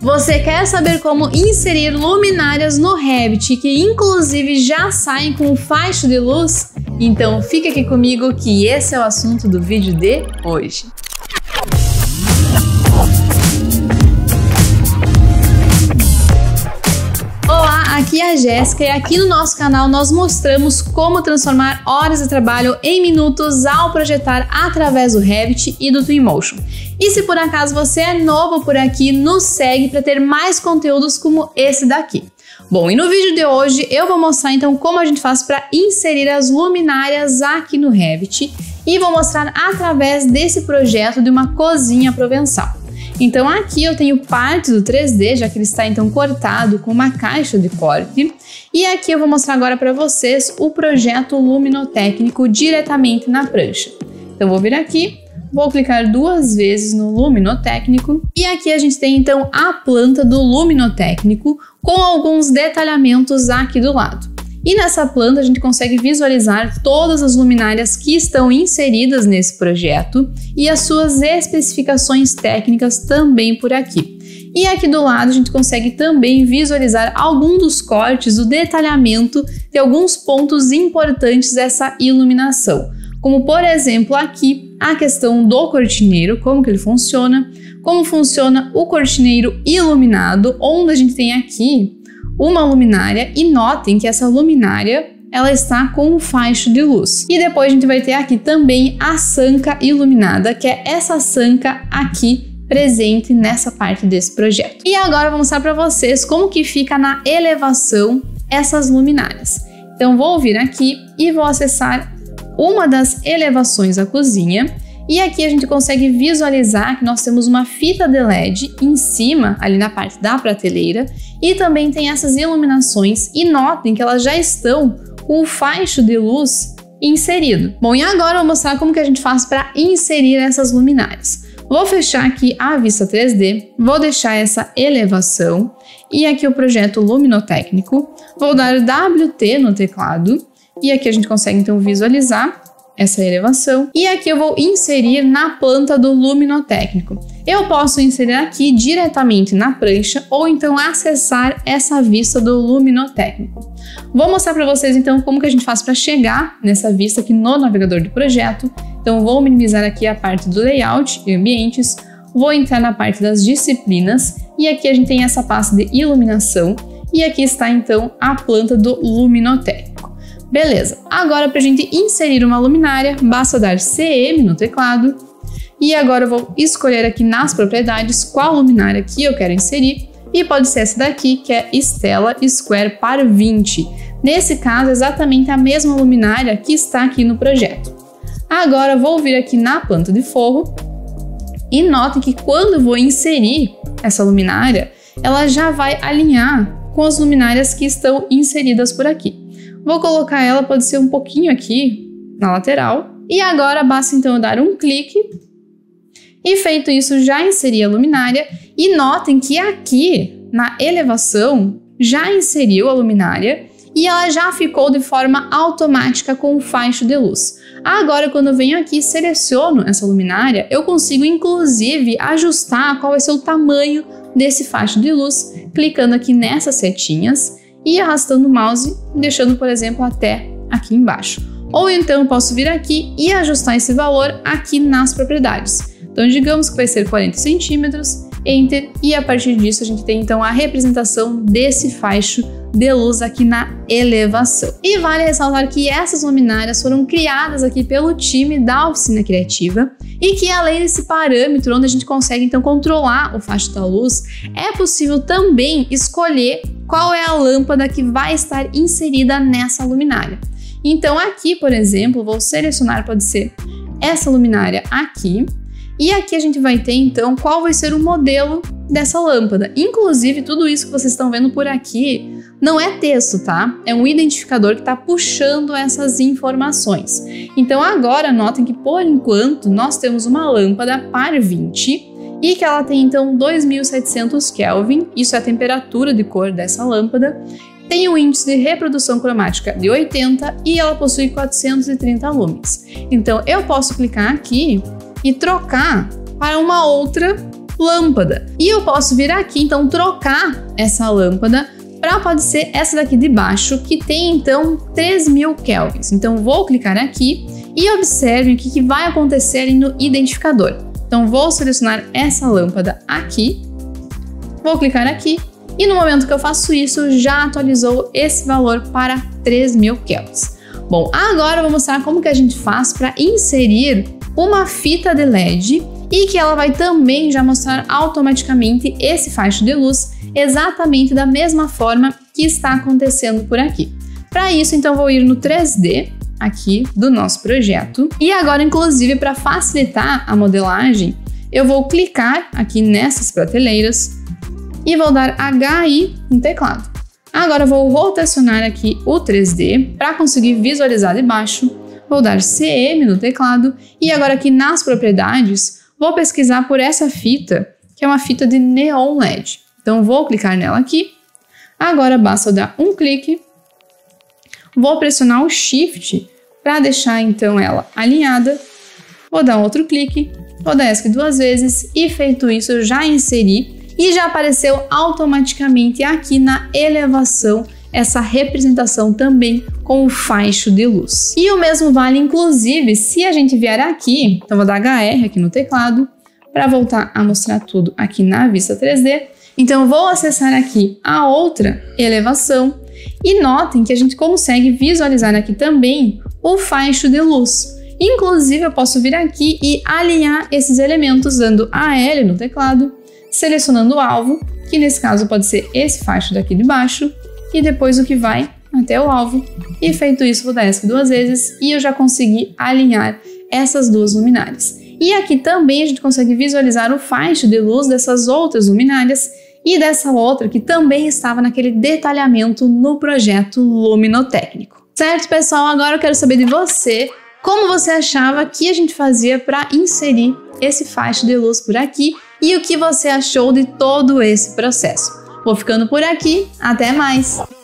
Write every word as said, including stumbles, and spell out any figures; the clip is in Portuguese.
Você quer saber como inserir luminárias no Revit que inclusive já saem com faixa de luz? Então fica aqui comigo que esse é o assunto do vídeo de hoje. Olá, aqui é a Jéssica e aqui no nosso canal nós mostramos como transformar horas de trabalho em minutos ao projetar através do Revit e do Twinmotion. E se por acaso você é novo por aqui, nos segue para ter mais conteúdos como esse daqui. Bom, e no vídeo de hoje eu vou mostrar então como a gente faz para inserir as luminárias aqui no Revit e vou mostrar através desse projeto de uma cozinha provençal. Então aqui eu tenho parte do três D, já que ele está então cortado com uma caixa de corte. E aqui eu vou mostrar agora para vocês o projeto luminotécnico diretamente na prancha. Então vou vir aqui, vou clicar duas vezes no luminotécnico e aqui a gente tem então a planta do luminotécnico com alguns detalhamentos aqui do lado. E nessa planta a gente consegue visualizar todas as luminárias que estão inseridas nesse projeto e as suas especificações técnicas também por aqui. E aqui do lado a gente consegue também visualizar alguns dos cortes, o detalhamento de alguns pontos importantes dessa iluminação. Como por exemplo aqui a questão do cortineiro, como que ele funciona, como funciona o cortineiro iluminado, onde a gente tem aqui uma luminária e notem que essa luminária ela está com um faixo de luz. E depois a gente vai ter aqui também a sanca iluminada, que é essa sanca aqui presente nessa parte desse projeto. E agora eu vou mostrar para vocês como que fica na elevação essas luminárias. Então vou vir aqui e vou acessar uma das elevações da cozinha. E aqui a gente consegue visualizar que nós temos uma fita de L E D em cima, ali na parte da prateleira, e também tem essas iluminações, e notem que elas já estão com o faixo de luz inserido. Bom, e agora eu vou mostrar como que a gente faz para inserir essas luminárias. Vou fechar aqui a vista três D, vou deixar essa elevação, e aqui o projeto luminotécnico, vou dar W T no teclado, e aqui a gente consegue então visualizar essa elevação, e aqui eu vou inserir na planta do luminotécnico. Eu posso inserir aqui diretamente na prancha ou então acessar essa vista do luminotécnico. Vou mostrar para vocês então como que a gente faz para chegar nessa vista aqui no navegador do projeto. Então vou minimizar aqui a parte do layout e ambientes, vou entrar na parte das disciplinas e aqui a gente tem essa pasta de iluminação e aqui está então a planta do luminotécnico. Beleza, agora para a gente inserir uma luminária, basta dar C M no teclado e agora eu vou escolher aqui nas propriedades qual luminária que eu quero inserir e pode ser essa daqui, que é Stella Square Par vinte. Nesse caso, exatamente a mesma luminária que está aqui no projeto. Agora eu vou vir aqui na planta de forro e notem que quando eu vou inserir essa luminária, ela já vai alinhar com as luminárias que estão inseridas por aqui. Vou colocar ela, pode ser um pouquinho aqui na lateral. E agora basta então eu dar um clique. E feito isso, já inseri a luminária. E notem que aqui na elevação já inseriu a luminária e ela já ficou de forma automática com o faixo de luz. Agora, quando eu venho aqui e seleciono essa luminária, eu consigo inclusive ajustar qual vai ser o tamanho desse faixo de luz, clicando aqui nessas setinhas e arrastando o mouse, deixando, por exemplo, até aqui embaixo. Ou então eu posso vir aqui e ajustar esse valor aqui nas propriedades. Então digamos que vai ser quarenta centímetros, Enter, e a partir disso a gente tem então a representação desse faixo de luz aqui na elevação. E vale ressaltar que essas luminárias foram criadas aqui pelo time da oficina criativa e que além desse parâmetro onde a gente consegue então controlar o faixo da luz, é possível também escolher qual é a lâmpada que vai estar inserida nessa luminária. Então aqui, por exemplo, vou selecionar, pode ser essa luminária aqui, e aqui a gente vai ter então qual vai ser o modelo dessa lâmpada. Inclusive, tudo isso que vocês estão vendo por aqui não é texto, tá? É um identificador que está puxando essas informações. Então agora notem que por enquanto nós temos uma lâmpada Par vinte e que ela tem então dois mil e setecentos Kelvin, isso é a temperatura de cor dessa lâmpada, tem um índice de reprodução cromática de oitenta e ela possui quatrocentos e trinta lumens. Então eu posso clicar aqui e trocar para uma outra lâmpada. E eu posso vir aqui, então, trocar essa lâmpada para pode ser essa daqui de baixo, que tem, então, três mil kelvins. Então, vou clicar aqui e observe o que, que vai acontecer ali no identificador. Então, vou selecionar essa lâmpada aqui, vou clicar aqui e no momento que eu faço isso, já atualizou esse valor para três mil kelvins. Bom, agora eu vou mostrar como que a gente faz para inserir uma fita de L E D e que ela vai também já mostrar automaticamente esse faixo de luz exatamente da mesma forma que está acontecendo por aqui. Para isso, então, vou ir no três D aqui do nosso projeto e agora, inclusive, para facilitar a modelagem, eu vou clicar aqui nessas prateleiras e vou dar H I no teclado. Agora eu vou rotacionar aqui o três D para conseguir visualizar de baixo. Vou dar C M no teclado e agora aqui nas propriedades vou pesquisar por essa fita, que é uma fita de neon L E D. Então vou clicar nela aqui. Agora basta eu dar um clique. Vou pressionar o Shift para deixar então ela alinhada. Vou dar outro clique. Vou dar ESC duas vezes e feito isso eu já inseri e já apareceu automaticamente aqui na elevação essa representação também com o faixo de luz. E o mesmo vale, inclusive, se a gente vier aqui, então vou dar H R aqui no teclado, para voltar a mostrar tudo aqui na vista três D. Então vou acessar aqui a outra elevação e notem que a gente consegue visualizar aqui também o faixo de luz. Inclusive eu posso vir aqui e alinhar esses elementos dando A L no teclado, selecionando o alvo, que nesse caso pode ser esse faixo daqui de baixo, e depois o que vai até o alvo. E feito isso, vou dar ESC duas vezes e eu já consegui alinhar essas duas luminárias. E aqui também a gente consegue visualizar o faixo de luz dessas outras luminárias e dessa outra que também estava naquele detalhamento no projeto luminotécnico. Certo, pessoal? Agora eu quero saber de você, como você achava que a gente fazia para inserir esse faixo de luz por aqui e o que você achou de todo esse processo. Vou ficando por aqui, até mais!